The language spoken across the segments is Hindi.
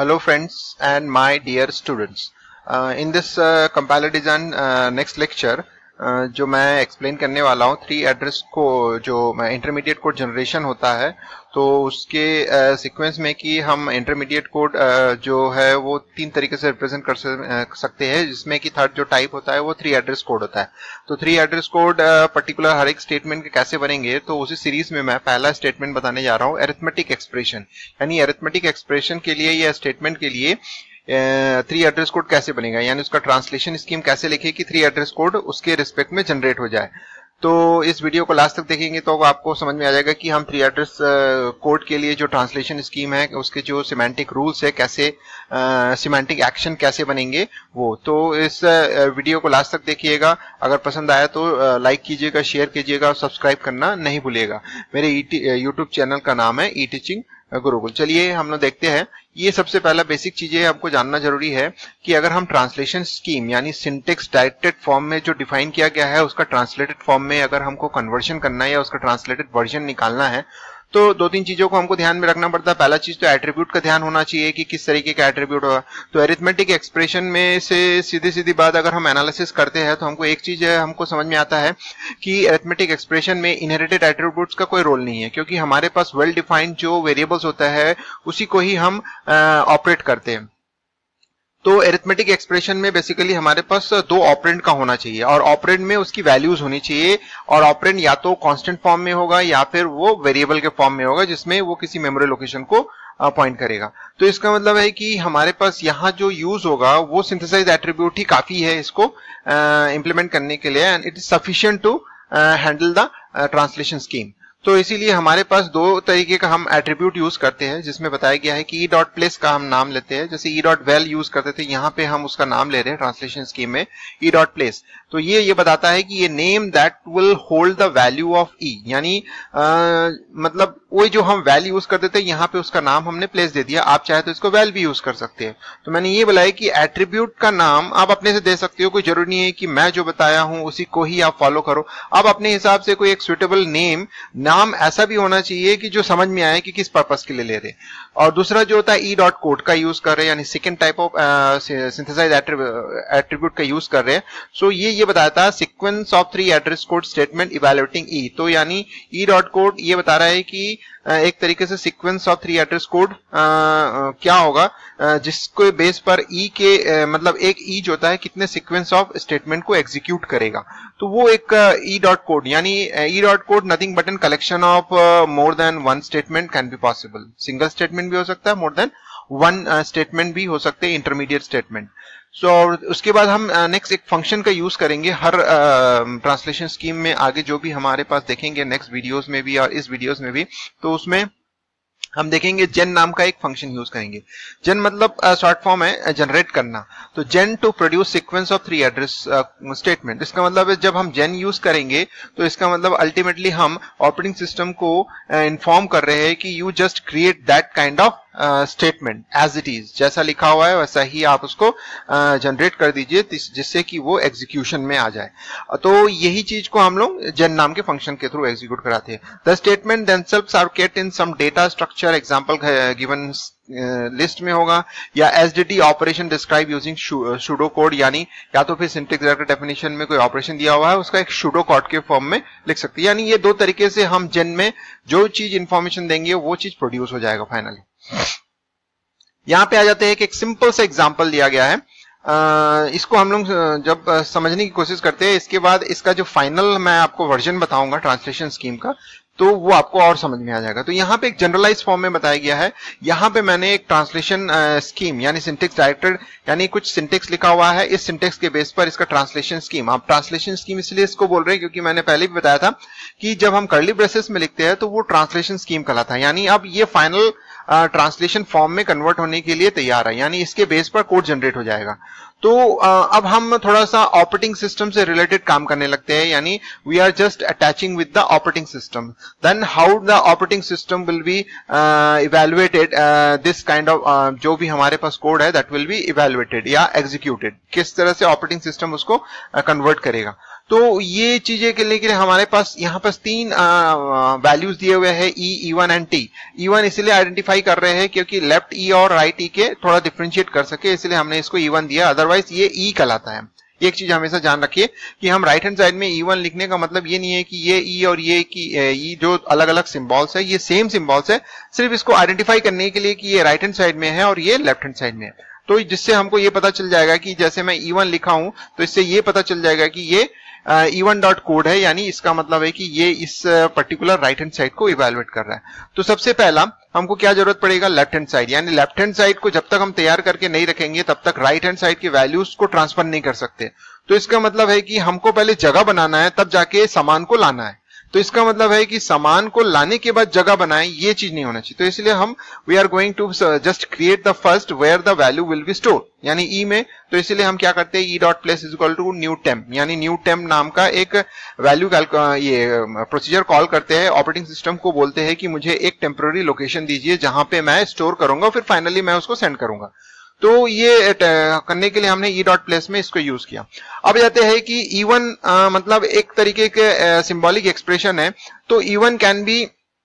Hello friends and my dear students. In this compiler design next lecture जो मैं एक्सप्लेन करने वाला हूँ 3 एड्रेस को जो इंटरमीडिएट कोड जनरेशन होता है तो उसके सीक्वेंस में कि हम इंटरमीडिएट कोड जो है वो 3 तरीके से रिप्रेजेंट कर सकते हैं, जिसमें कि थर्ड जो टाइप होता है वो 3 एड्रेस कोड होता है। तो 3 एड्रेस कोड पर्टिकुलर हर एक स्टेटमेंट के कैसे बनेंगे, तो उसी सीरीज में मैं पहला स्टेटमेंट बताने जा रहा हूँ अरिथमेटिक एक्सप्रेशन। यानी अरिथमेटिक एक्सप्रेशन के लिए या स्टेटमेंट के लिए 3 एड्रेस कोड कैसे बनेगा, यानी उसका ट्रांसलेशन स्कीम कैसे लिखे कि 3 एड्रेस कोड उसके रिस्पेक्ट में जनरेट हो जाए। तो इस वीडियो को लास्ट तक देखेंगे तो आपको समझ में आ जाएगा कि हम 3 एड्रेस कोड के लिए जो ट्रांसलेशन स्कीम है उसके जो सिमेंटिक रूल्स है, कैसे सिमेंटिक एक्शन कैसे बनेंगे वो। तो इस वीडियो को लास्ट तक देखिएगा। अगर पसंद आया तो लाइक कीजिएगा, शेयर कीजिएगा और सब्सक्राइब करना नहीं भूलिएगा। मेरे यूट्यूब चैनल का नाम है ई टीचिंग गुरुकुल। चलिए हम लोग देखते हैं। ये सबसे पहला बेसिक चीजें हमको जानना जरूरी है कि अगर हम ट्रांसलेशन स्कीम यानी सिंटेक्स डायरेक्टेड फॉर्म में जो डिफाइन किया गया है उसका ट्रांसलेटेड फॉर्म में अगर हमको कन्वर्जन करना है या उसका ट्रांसलेटेड वर्जन निकालना है तो 2-3 चीजों को हमको ध्यान में रखना पड़ता है। पहला चीज तो एट्रीब्यूट का ध्यान होना चाहिए कि किस तरीके का एट्रीब्यूट होगा। तो अरिथमेटिक एक्सप्रेशन में से सीधी बात अगर हम एनालिसिस करते हैं तो हमको एक चीज हमको समझ में आता है कि अरिथमेटिक एक्सप्रेशन में इनहेरिटेड एट्रीब्यूट्स का कोई रोल नहीं है, क्योंकि हमारे पास वेल डिफाइंड जो वेरिएबल्स होता है उसी को ही हम ऑपरेट करते हैं। तो अरिथमेटिक एक्सप्रेशन में बेसिकली हमारे पास 2 ऑपरेंड का होना चाहिए और ऑपरेंड में उसकी वैल्यूज होनी चाहिए, और ऑपरेंड या तो कांस्टेंट फॉर्म में होगा या फिर वो वेरिएबल के फॉर्म में होगा जिसमें वो किसी मेमोरी लोकेशन को पॉइंट करेगा। तो इसका मतलब है कि हमारे पास यहाँ जो यूज होगा वो सिंथेसाइज एट्रीब्यूट ही काफी है इसको इंप्लीमेंट करने के लिए, and it is sufficient to handle the translation scheme. तो इसीलिए हमारे पास 2 तरीके का हम एट्रीब्यूट यूज करते हैं, जिसमें बताया गया है कि e.place का हम नाम लेते हैं। जैसे e.val यूज करते थे, यहाँ पे हम उसका नाम ले रहे हैं ट्रांसलेशन स्कीम में e.place। तो ये बताता है कि ये name that will hold the value of e, यानी मतलब वो जो हम वैल्यू यूज करते थे यहाँ पे उसका नाम हमने प्लेस दे दिया। आप चाहे तो इसको वैल भी यूज कर सकते हैं। तो मैंने ये बोला है कि एट्रीब्यूट का नाम आप अपने से दे सकते हो, कोई जरूरी नहीं है कि मैं जो बताया हूं उसी को ही आप फॉलो करो। आप अपने हिसाब से कोई एक सुइटेबल नाम ऐसा भी होना चाहिए कि जो समझ में आए कि किस पर्पस के लिए ले रहे। और दूसरा जो होता है ई डॉट कोड का यूज कर रहे हैं, यानी second type of synthesize attribute का यूज कर रहे हैं। सो ये बताता है sequence of 3 address code statement evaluating E. तो यानी ई डॉट कोड ये बता रहा है कि एक तरीके से सीक्वेंस ऑफ 3 एड्रेस कोड क्या होगा जिसके बेस पर ई के मतलब एक ई जो होता है कितने सीक्वेंस ऑफ स्टेटमेंट को एग्जीक्यूट करेगा। तो वो एक ई डॉट कोड, यानी E dot code nothing but an collection of more than 1 statement can be possible. Single statement भी हो सकता है, मोर देन 1 स्टेटमेंट भी हो सकते हैं, इंटरमीडिएट स्टेटमेंट। सो उसके बाद हम नेक्स्ट एक फंक्शन का यूज करेंगे हर ट्रांसलेशन स्कीम में। आगे जो भी हमारे पास देखेंगे नेक्स्ट वीडियोस में भी और इस वीडियोस में भी, तो उसमें हम देखेंगे जेन नाम का एक फंक्शन यूज करेंगे। जेन मतलब शॉर्ट फॉर्म है जनरेट करना। तो gen to produce sequence of 3 address statement. इसका मतलब है जब हम जेन यूज करेंगे तो इसका मतलब अल्टीमेटली हम ऑपरेटिंग सिस्टम को इन्फॉर्म कर रहे हैं कि you just create that kind of statement as it is, जैसा लिखा हुआ है वैसा ही आप उसको जनरेट कर दीजिए जिससे कि वो एग्जीक्यूशन में आ जाए। तो यही चीज को हम लोग जेन नाम के फंक्शन के थ्रू एग्जीक्यूट कराते हैं। The statement themselves are kept in some data structure, example given list में होगा, या SDT operation describe using pseudo code, यानी या तो फिर सिंटैक्स डायरेक्टर डेफिनेशन में कोई ऑपरेशन दिया हुआ है उसका एक सूडो कोड के फॉर्म में लिख सकते हैं। यानी ये 2 तरीके से हम जेन में जो चीज इंफॉर्मेशन देंगे वो चीज प्रोड्यूस हो जाएगा फाइनली। यहां पे आ जाते हैं कि एक सिंपल सा एग्जांपल दिया गया है। इसको हम लोग जब समझने की कोशिश करते हैं, इसके बाद इसका जो फाइनल मैं आपको वर्जन बताऊंगा ट्रांसलेशन स्कीम का, तो वो आपको और समझ में आ जाएगा। तो यहाँ पे एक जनरलाइज फॉर्म में बताया गया है। यहाँ पे मैंने एक ट्रांसलेशन स्कीम यानी सिंटेक्स डायरेक्टेड यानी कुछ सिंटेक्स लिखा हुआ है, इस सिंटेक्स के बेस पर इसका ट्रांसलेशन स्कीम। आप ट्रांसलेशन स्कीम इसलिए इसको बोल रहे हैं क्योंकि मैंने पहले भी बताया था कि जब हम कर्ली ब्रेसेस में लिखते हैं तो वो ट्रांसलेशन स्कीम कहलाता है। यानी अब ये फाइनल ट्रांसलेशन फॉर्म में कन्वर्ट होने के लिए तैयार है, यानी इसके बेस पर कोड जनरेट हो जाएगा। तो अब हम थोड़ा सा ऑपरेटिंग सिस्टम से रिलेटेड काम करने लगते हैं, यानी we are just attaching with the operating system. Then how the operating system will be evaluated this kind of जो भी हमारे पास कोड है दैट विल बी इवैल्यूएटेड या एग्जीक्यूटेड, किस तरह से ऑपरेटिंग सिस्टम उसको कन्वर्ट करेगा। तो ये चीजें के लिए हमारे पास यहाँ पर 3 वैल्यूज दिए हुए हैं E, E1 and T। E1 इसलिए आइडेंटिफाई कर रहे हैं क्योंकि लेफ्ट E और राइट E के थोड़ा डिफरेंशिएट कर सके, इसलिए हमने इसको E1 दिया, अदरवाइज ये E कहलाता है। एक चीज हमेशा ध्यान रखिए कि हम राइट हैंड साइड में E1 लिखने का मतलब ये नहीं है कि ये E और ये की E जो अलग अलग सिंबल्स है ये सेम सिंबल्स है, सिर्फ इसको आइडेंटिफाई करने के लिए कि ये राइट हैंड साइड में है और ये लेफ्ट हैंड साइड में है। तो जिससे हमको ये पता चल जाएगा कि जैसे मैं E1 लिखा हूं तो इससे ये पता चल जाएगा कि ये E1 डॉट कोड है, यानी इसका मतलब है कि ये इस पर्टिकुलर राइट हैंड साइड को इवैल्यूएट कर रहा है। तो सबसे पहला हमको क्या जरूरत पड़ेगा, लेफ्ट हैंड साइड, यानी लेफ्ट हैंड साइड को जब तक हम तैयार करके नहीं रखेंगे तब तक राइट हैंड साइड की वैल्यूज को ट्रांसफर नहीं कर सकते। तो इसका मतलब है कि हमको पहले जगह बनाना है तब जाके सामान को लाना है। तो इसका मतलब है कि सामान को लाने के बाद जगह बनाए, ये चीज नहीं होना चाहिए। तो इसलिए हम we are going to just create the first where the value will be store, यानी ई में। तो इसलिए हम क्या करते हैं, E dot place is equal to new temp, यानी न्यू टेम्प नाम का एक वैल्यू ये प्रोसीजर कॉल करते हैं। ऑपरेटिंग सिस्टम को बोलते हैं कि मुझे एक टेम्पररी लोकेशन दीजिए जहां पे मैं स्टोर करूंगा, फिर फाइनली मैं उसको सेंड करूंगा। तो ये करने के लिए हमने ई डॉट प्लेस में इसको यूज किया। अब जाते हैं कि E1 मतलब एक तरीके के सिंबॉलिक एक्सप्रेशन है। तो E1 can be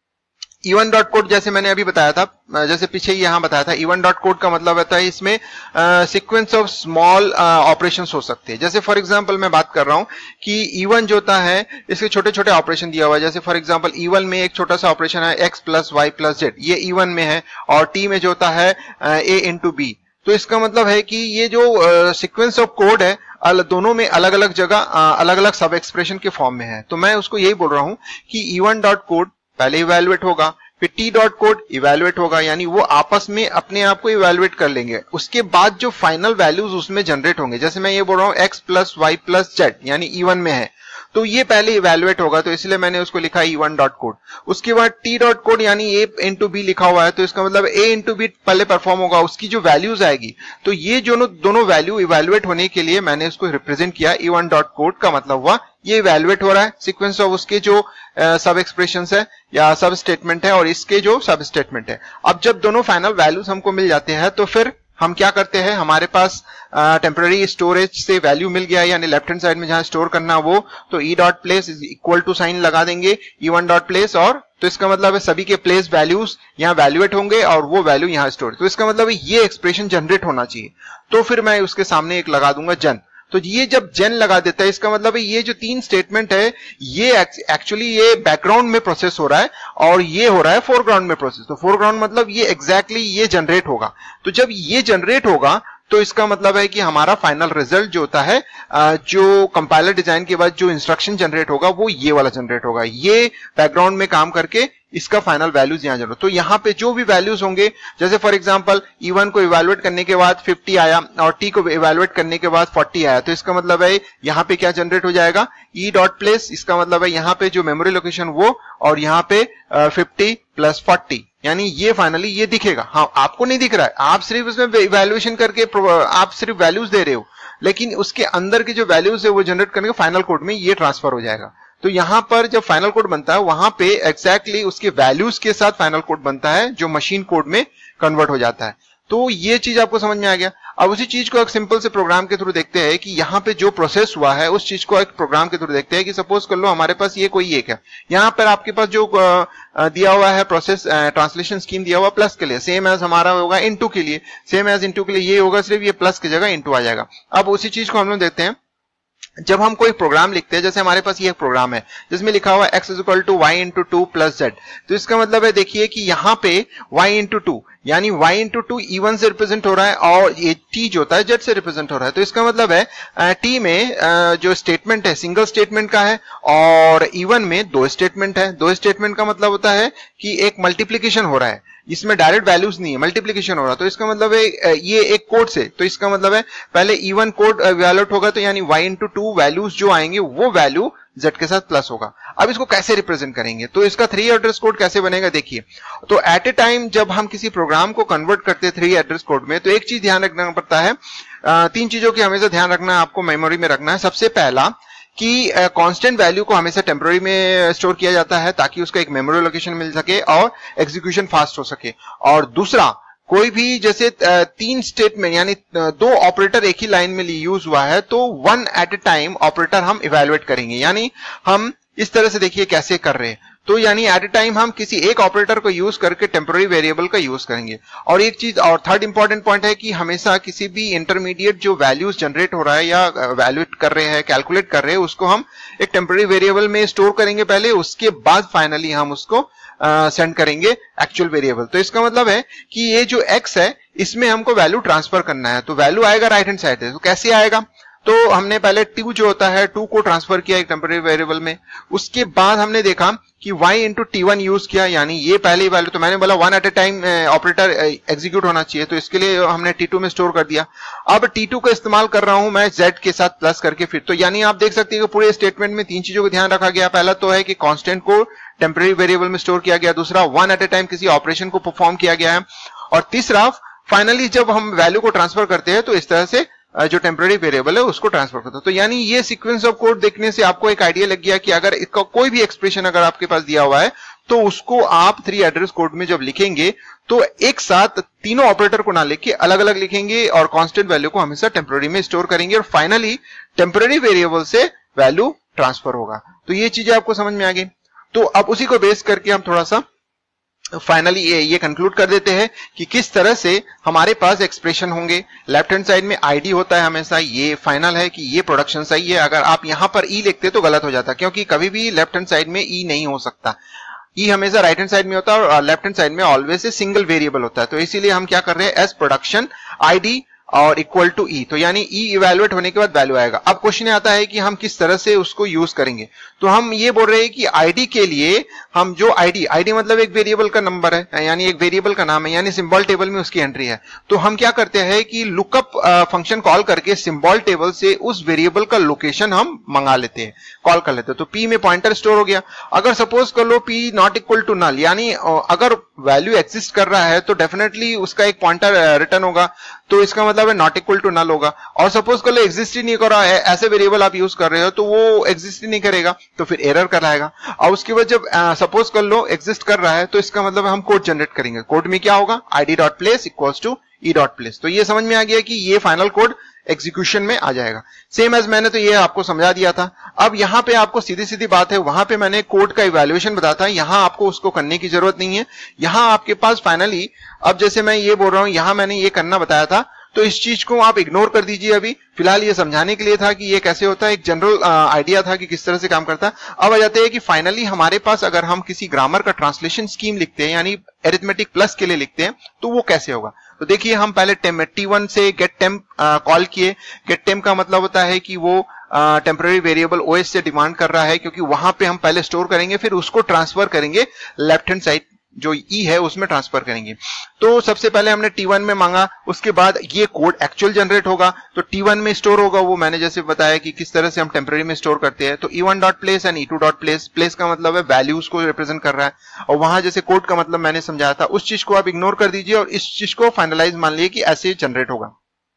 E1 dot code, जैसे मैंने अभी बताया था, जैसे पीछे ही यहां बताया था, E1 डॉट कोड का मतलब होता है इसमें सीक्वेंस ऑफ स्मॉल ऑपरेशंस हो सकते हैं। जैसे फॉर एग्जांपल मैं बात कर रहा हूं कि E1 जो होता है इसके छोटे छोटे ऑपरेशन दिया हुआ है। जैसे फॉर एग्जांपल E1 में एक छोटा सा ऑपरेशन है x plus Y plus Z, ये E1 में है, और T में जो होता है A इंटू बी। तो इसका मतलब है कि ये जो सीक्वेंस ऑफ कोड है दोनों में अलग अलग जगह अलग अलग सब एक्सप्रेशन के फॉर्म में है। तो मैं उसको यही बोल रहा हूं कि E1 डॉट कोड पहले इवैल्यूएट होगा, फिर T डॉट कोड इवैल्यूएट होगा, यानी वो आपस में अपने आप को इवैल्यूएट कर लेंगे। उसके बाद जो फाइनल वैल्यूज उसमें जनरेट होंगे, जैसे मैं ये बोल रहा हूं x plus Y plus Z, यानी E1 में है, तो ये पहले इवैल्यूएट होगा, तो इसलिए मैंने उसको लिखा E1 डॉट कोड। उसके बाद T डॉट कोड यानी A इंटू बी लिखा हुआ है, तो इसका मतलब A इंटू बी पहले परफॉर्म होगा, उसकी जो वैल्यूज आएगी। तो ये दोनों वैल्यू इवैल्यूएट होने के लिए मैंने उसको रिप्रेजेंट किया E1 डॉट कोड का मतलब हुआ ये इवैल्यूएट हो रहा है सीक्वेंस ऑफ उसके जो सब एक्सप्रेशंस है या सब स्टेटमेंट है और इसके जो सब स्टेटमेंट है। अब जब दोनों फाइनल वैल्यूज हमको मिल जाते हैं तो फिर हम क्या करते हैं, हमारे पास टेम्पररी स्टोरेज से वैल्यू मिल गया, यानी लेफ्ट हैंड साइड में जहां स्टोर करना वो, तो E dot place is equal to sign लगा देंगे E1 डॉट प्लेस, और तो इसका मतलब है सभी के प्लेस वैल्यूज यहाँ वैल्यूएट होंगे और वो वैल्यू यहाँ स्टोर। तो इसका मतलब है ये एक्सप्रेशन जनरेट होना चाहिए। तो फिर मैं उसके सामने एक लगा दूंगा जन। तो ये जब जेन लगा देता है इसका मतलब है ये जो 3 स्टेटमेंट है ये एक्चुअली ये बैकग्राउंड में प्रोसेस हो रहा है और ये हो रहा है फोरग्राउंड में प्रोसेस। तो फोरग्राउंड मतलब ये एग्जैक्टली ये जनरेट होगा। तो जब ये जनरेट होगा तो इसका मतलब है कि हमारा फाइनल रिजल्ट जो होता है, जो कंपाइलर डिजाइन के बाद जो इंस्ट्रक्शन जनरेट होगा वो ये वाला जनरेट होगा। ये बैकग्राउंड में काम करके इसका फाइनल वैल्यूज यहां जनरेट। तो यहाँ पे जो भी वैल्यूज होंगे, जैसे फॉर एग्जांपल E1 को इवैल्यूएट करने के बाद 50 आया और T को इवैल्यूएट करने के बाद 40 आया, तो इसका मतलब है यहाँ पे क्या जनरेट हो जाएगा, E डॉट प्लेस, इसका मतलब है यहाँ पे जो मेमोरी लोकेशन वो, और यहाँ पे 50 प्लस 40, यानी ये फाइनली ये दिखेगा। हाँ, आपको नहीं दिख रहा है, आप सिर्फ उसमें इवैल्यूएशन करके आप सिर्फ वैल्यूज दे रहे हो, लेकिन उसके अंदर की जो वैल्यूज है वो जनरेट करने के फाइनल कोड में ये ट्रांसफर हो जाएगा। तो यहां पर जब फाइनल कोड बनता है वहां पे एग्जैक्टली उसके वैल्यूज के साथ फाइनल कोड बनता है जो मशीन कोड में कन्वर्ट हो जाता है। तो ये चीज आपको समझ में आ गया। अब उसी चीज को एक सिंपल से प्रोग्राम के थ्रू देखते हैं कि यहाँ पे जो प्रोसेस हुआ है उस चीज को एक प्रोग्राम के थ्रू देखते हैं कि सपोज कर लो हमारे पास ये कोई एक है, यहाँ पर आपके पास जो दिया हुआ है प्रोसेस ट्रांसलेशन स्कीम दिया हुआ प्लस के लिए, सेम एज हमारा होगा इनटू के लिए, सेम एज इनटू के लिए ये होगा, सिर्फ ये प्लस की जगह इनटू आ जाएगा। अब उसी चीज को हम लोग देखते हैं जब हम कोई प्रोग्राम लिखते हैं। जैसे हमारे पास ये एक प्रोग्राम है जिसमें लिखा हुआ है x is equal to Y into 2 plus Z. तो इसका मतलब है देखिए कि यहाँ पे y इंटू 2 यानी y इंटू 2 E1 से रिप्रेजेंट हो रहा है और ये t जो होता है z से रिप्रेजेंट हो रहा है। तो इसका मतलब है t में जो स्टेटमेंट है सिंगल स्टेटमेंट का है और E1 में 2 स्टेटमेंट है। 2 स्टेटमेंट का मतलब होता है कि एक मल्टीप्लीकेशन हो रहा है, इसमें डायरेक्ट वैल्यूज नहीं है, मल्टीप्लीकेशन हो रहा है। तो इसका मतलब है ये एक कोड से, तो इसका मतलब है पहले E1 कोड इवैल्यूएट होगा, तो यानी y इंटू 2 वैल्यूज जो आएंगे वो वैल्यू z के साथ प्लस होगा। अब इसको कैसे रिप्रेजेंट करेंगे, तो इसका 3 एड्रेस कोड कैसे बनेगा देखिए। तो एट ए टाइम जब हम किसी प्रोग्राम को कन्वर्ट करते हैं 3 एड्रेस कोड में, तो एक चीज ध्यान रखना पड़ता है, 3 चीजों की हमेशा ध्यान रखना है, आपको मेमोरी में रखना है। सबसे पहला कि कांस्टेंट वैल्यू को हमेशा टेम्पररी में स्टोर किया जाता है ताकि उसका एक मेमोरी लोकेशन मिल सके और एग्जीक्यूशन फास्ट हो सके। और दूसरा, कोई भी जैसे 3 स्टेटमेंट यानी 2 ऑपरेटर एक ही लाइन में यूज हुआ है तो 1 एट ए टाइम ऑपरेटर हम इवेलुएट करेंगे। यानी हम इस तरह से देखिए कैसे कर रहे हैं, तो यानी एट ए टाइम हम किसी एक ऑपरेटर को यूज करके टेम्पररी वेरिएबल का यूज करेंगे। और एक चीज और थर्ड इंपॉर्टेंट पॉइंट है कि हमेशा किसी भी इंटरमीडिएट जो वैल्यूज जनरेट हो रहा है या वैल्यूएट कर रहे हैं, कैलकुलेट कर रहे हैं, उसको हम एक टेम्पररी वेरिएबल में स्टोर करेंगे पहले, उसके बाद फाइनली हम उसको सेंड करेंगे एक्चुअल वेरिएबल। तो इसका मतलब है कि ये जो x है इसमें हमको वैल्यू ट्रांसफर करना है, तो वैल्यू आएगा राइट हैंड साइड से। तो कैसे आएगा, तो हमने पहले 2 जो होता है 2 को ट्रांसफर किया एक टेम्पररी वेरिएबल में, उसके बाद हमने देखा कि y इंटू t1 यूज किया, यानी ये पहली वैल्यू, तो मैंने बोला 1 at a time operator execute होना चाहिए, तो इसके लिए हमने t2 में स्टोर कर दिया। अब t2 का इस्तेमाल कर रहा हूं मैं z के साथ प्लस करके फिर, तो यानी आप देख सकते हैं कि पूरे स्टेटमेंट में 3 चीजों को ध्यान रखा गया। पहला तो है कि कांस्टेंट को टेम्पररी वेरिएबल में स्टोर किया गया, दूसरा 1 एट ए टाइम किसी ऑपरेशन को परफॉर्म किया गया है, और तीसरा फाइनली जब हम वैल्यू को ट्रांसफर करते हैं तो इस तरह से जो टेम्पररी वेरिएबल है उसको ट्रांसफर करता है। तो यानी ये सीक्वेंस ऑफ कोड देखने से आपको एक आइडिया लग गया कि अगर इसका कोई भी एक्सप्रेशन अगर आपके पास दिया हुआ है तो उसको आप 3 एड्रेस कोड में जब लिखेंगे तो एक साथ तीनों ऑपरेटर को ना लिख के अलग अलग लिखेंगे और कांस्टेंट वैल्यू को हमेशा टेम्पररी में स्टोर करेंगे और फाइनली टेम्पररी वेरिएबल से वैल्यू ट्रांसफर होगा। तो ये चीजें आपको समझ में आ गई। तो अब उसी को बेस करके हम थोड़ा सा फाइनली ये कंक्लूड कर देते हैं कि किस तरह से हमारे पास एक्सप्रेशन होंगे। लेफ्ट हैंड साइड में आईडी होता है हमेशा, ये फाइनल है कि ये प्रोडक्शन सही है। अगर आप यहां पर ई लिखते तो गलत हो जाता, क्योंकि कभी भी लेफ्ट हैंड साइड में ई नहीं हो सकता, ई हमेशा राइट हैंड साइड में होता है और लेफ्ट हैंड साइड में ऑलवेज ए सिंगल वेरिएबल होता है। तो इसीलिए हम क्या कर रहे हैं, एस प्रोडक्शन आईडी और इक्वल टू ई, तो यानी ई इवेलुएट होने के बाद वैल्यू आएगा। अब क्वेश्चन आता है कि हम किस तरह से उसको यूज करेंगे, तो हम ये बोल रहे हैं कि आईडी के लिए हम जो आईडी मतलब एक वेरिएबल का नंबर है, यानी एक वेरिएबल का नाम है, यानी सिंबल टेबल में उसकी एंट्री है। तो हम क्या करते हैं कि लुकअप फंक्शन कॉल करके सिंबल टेबल से उस वेरिएबल का लोकेशन हम मंगा लेते हैं, कॉल कर लेते हैं। तो पी में पॉइंटर स्टोर हो गया। अगर सपोज कर लो P not equal to null, यानी अगर वैल्यू एग्जिस्ट कर रहा है तो डेफिनेटली उसका एक पॉइंटर रिटर्न होगा, तो इसका मतलब है नॉट इक्वल टू नल होगा। और सपोज कर लो एग्जिस्ट ही नहीं कर रहा है, ऐसे वेरिएबल आप यूज कर रहे हो तो वो एग्जिस्ट ही नहीं करेगा, तो फिर एरर कराएगा। और उसके बाद जब सपोज कर लो एग्जिस्ट कर रहा है तो इसका मतलब हम कोड जनरेट करेंगे। कोड में क्या होगा, id.place इक्वल्स टू e.place। तो ये समझ में आ गया कि ये फाइनल कोड एग्जीक्यूशन में आ जाएगा। सेम एज मैंने तो ये आपको समझा दिया था। अब यहां पे आपको सीधी सीधी बात है, वहां पे मैंने कोड का इवैल्यूएशन बताया था, यहां आपको उसको करने की जरूरत नहीं है। यहां आपके पास फाइनली, अब जैसे मैं ये बोल रहा हूं, यहां मैंने ये करना बताया था, तो इस चीज को आप इग्नोर कर दीजिए। अभी फिलहाल ये समझाने के लिए था कि ये कैसे होता है, एक जनरल आइडिया था कि किस तरह से काम करता है। अब आ जाते हैं कि फाइनली हमारे पास अगर हम किसी ग्रामर का ट्रांसलेशन स्कीम लिखते हैं, यानी एरिथमेटिक प्लस के लिए लिखते हैं, तो वो कैसे होगा। तो देखिए हम पहले t1 से गेट टेम्प कॉल किए। गेट टेम्प का मतलब होता है कि वो टेम्पररी वेरिएबल ओएस से डिमांड कर रहा है, क्योंकि वहां पे हम पहले स्टोर करेंगे, फिर उसको ट्रांसफर करेंगे लेफ्ट हैंड साइड जो ई है उसमें ट्रांसफर करेंगे। तो सबसे पहले हमने t1 में मांगा, उसके बाद ये कोड एक्चुअल जनरेट होगा, तो t1 में स्टोर होगा। वो मैंने जैसे बताया कि किस तरह से हम टेम्पररी में स्टोर करते हैं। तो e1.place एंड e2.place, प्लेस का मतलब है वैल्यूज को रिप्रेजेंट कर रहा है, और वहां जैसे कोड का मतलब मैंने समझाया था, उस चीज को आप इग्नोर कर दीजिए और इस चीज को फाइनलाइज मान लीजिए कि ऐसे जनरेट होगा।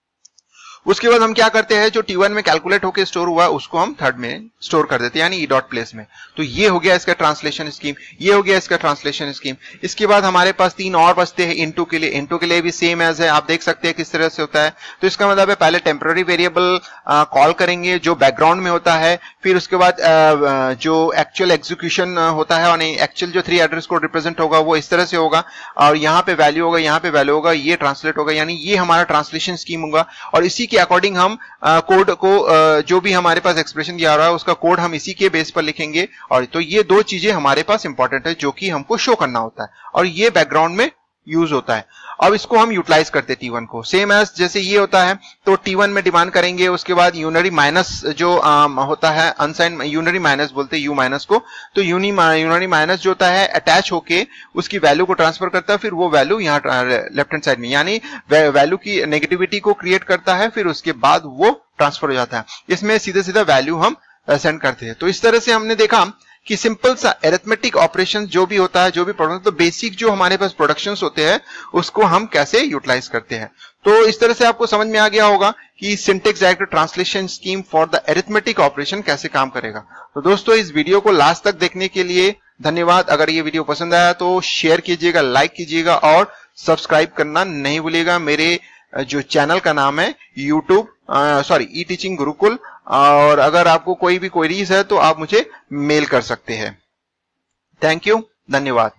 उसके बाद हम क्या करते हैं, जो t1 में कैलकुलेट होकर स्टोर हुआ उसको हम थर्ड में स्टोर कर देते हैं, यानी e.place में। तो ये हो गया इसका ट्रांसलेशन स्कीम, ये हो गया इसका ट्रांसलेशन स्कीम। इसके बाद हमारे पास 3 और बचते हैं इनटू के लिए। इनटू के लिए भी सेम एज है, आप देख सकते हैं किस तरह से होता है। तो इसका मतलब है पहले टेम्पररी वेरिएबल कॉल करेंगे जो बैकग्राउंड में होता है, फिर उसके बाद जो एक्चुअल एग्जीक्यूशन होता है और एक्चुअल जो 3 एड्रेस कोड रिप्रेजेंट होगा वो इस तरह से होगा, और यहाँ पे वैल्यू होगा, यहाँ पे वैल्यू होगा, ये ट्रांसलेट होगा, यानी ये हमारा ट्रांसलेशन स्कीम होगा। और इसी के अकॉर्डिंग हम कोड को जो भी हमारे पास एक्सप्रेशन दिया रहा है उसका कोड हम इसी के बेस पर लिखेंगे। और तो ये 2 चीजें हमारे पास इंपॉर्टेंट है जो कि हमको शो करना होता है, और ये बैकग्राउंड में यूज होता है। अब इसको हम यूटिलाइज करते हैं t1 को, सेम एज जैसे ये होता है। तो t1 में डिमांड करेंगे, उसके बाद यूनरी माइनस जो होता है, अनसाइन यूनरी माइनस बोलते हैं यू माइनस को। तो यूनरी माइनस जो होता है अटैच होके उसकी वैल्यू को ट्रांसफर करता है, फिर वो वैल्यू यहाँ लेफ्ट हैंड साइड में, यानी वैल्यू की नेगेटिविटी को क्रिएट करता है, फिर उसके बाद वो ट्रांसफर हो जाता है। इसमें सीधे सीधा वैल्यू हम सेंड करते हैं। तो इस तरह से हमने देखा कि सिंपल सा एरिथमेटिक ऑपरेशन जो भी होता है, जो भी प्रोडक्शन, तो बेसिक जो हमारे पास प्रोडक्शंस होते हैं उसको हम कैसे यूटिलाइज करते हैं। तो इस तरह से आपको समझ में आ गया होगा कि syntax directed translation scheme for the arithmetic operation कैसे काम करेगा। तो दोस्तों इस वीडियो को लास्ट तक देखने के लिए धन्यवाद। अगर ये वीडियो पसंद आया तो शेयर कीजिएगा, लाइक कीजिएगा और सब्सक्राइब करना नहीं भूलिएगा। मेरे जो चैनल का नाम है ई टीचिंग गुरुकुल, और अगर आपको कोई भी क्वेरीज है तो आप मुझे मेल कर सकते हैं। थैंक यू, धन्यवाद।